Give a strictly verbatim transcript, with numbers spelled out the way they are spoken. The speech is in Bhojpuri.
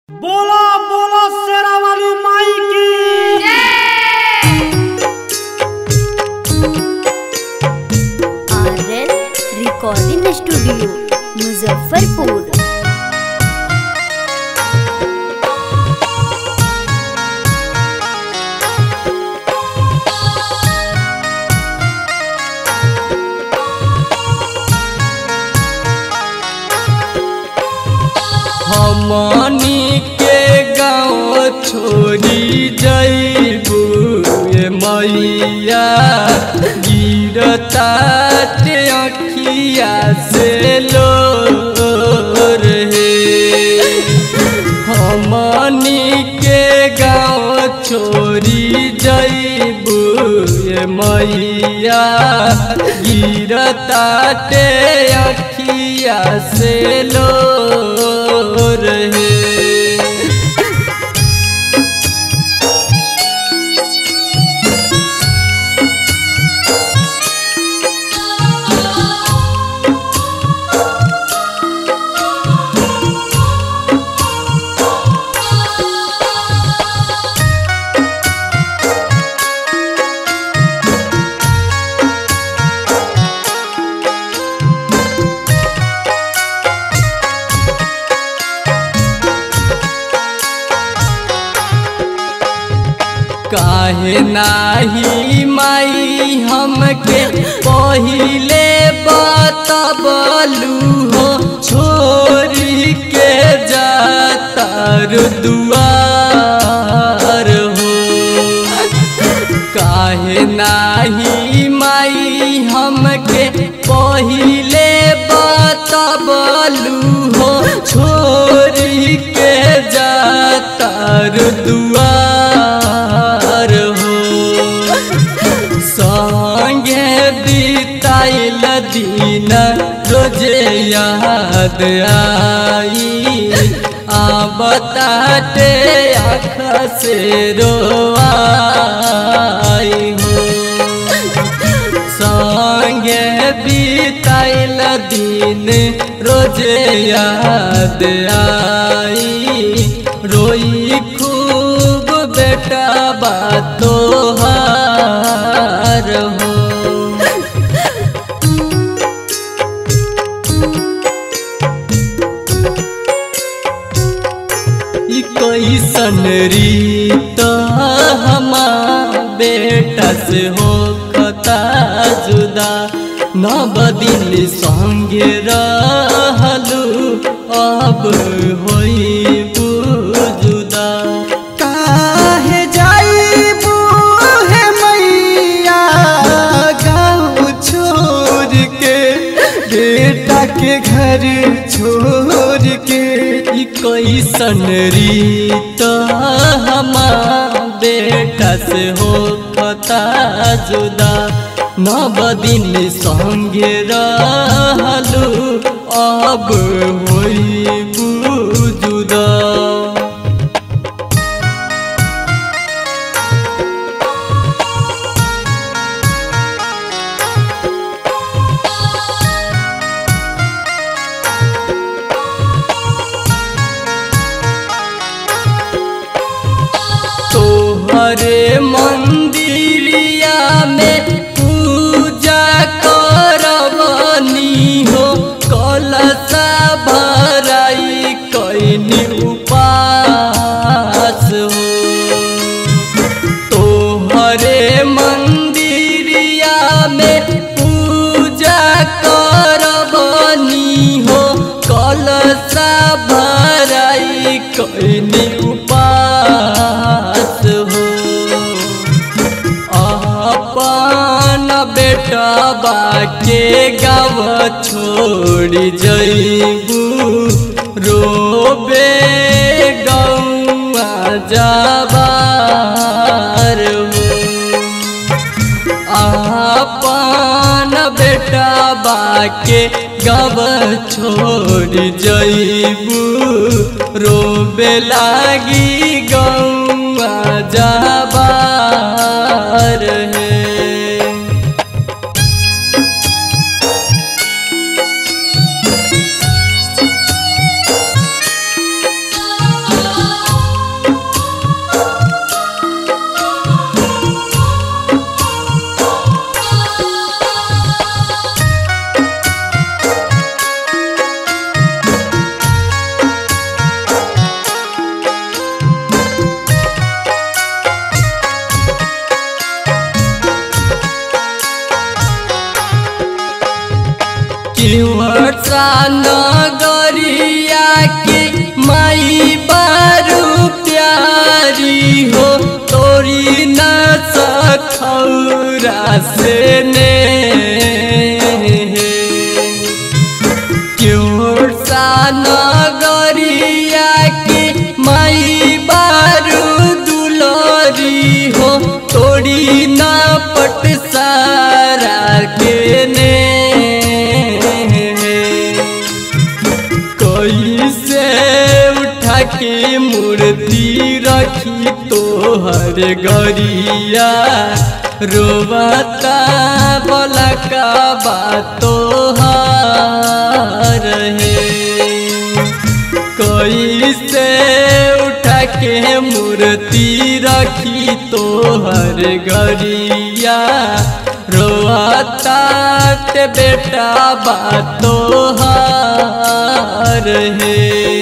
बोलो बोलो शेरा वाली माई की आर्यन रिकॉर्डिंग स्टूडियो मुजफ्फरपुर। हमनी के गाँव छोड़ी जइबू मैया गिरता अखिया से लो रे। हमनी के गाँव छोड़ी जइबू मैया गिरता अखिया से लो रहे। काहे नाही माई हमके पहिले बतबलू हो छोरी के जातर दुआर हो। काहे नाही माई हमके पहिले बतबलू हो छोरी के जातर दुआर दिन रोजे याद आई आ बताते आँख से रोआई हो। संगे बीताइल दिन रोजे याद आई रोई खूब बेटा बातो हार हो। कैसन रीत हमार बेटा से हो खता जुदा नव दिन संगे रहलू अब होइबू जुदा। काहे जाइबू हे मैया गाँव छोड़ के बेटा के घर छोड़ के। कैसन रीत हमार बेटा से हो खता जुदा नव दिन संगे रहलू अब होइबू जुदा। हरे मंदिरिया में पूजा करवनी हो कलशा भराई कैनी उपास हो। तो हरे मंदिरिया में पूजा करवनी हो कलशा भराई कैनी उपास हो। बेटा बाके गाँव छोड़ जइबू रोबे गौआ जाबार हो। आपन बेटा बाके गाँव छोड़ जइबू रोबे लागी गौआ जाबार है। Oh नगरिया के माई बारू प्यारी हो तोरी न सखौरा से ने क्यों सा नगरिया के माई बारू दुलरी हो तोरी न पट सारा के ने कैसे उठा के मूर्ति रखी तोहर गरिया रोबता बलका तोहार है कैसे उठा के मूर्ति रखी तोहर गरिया रोता ते बेटा बा तोहार है।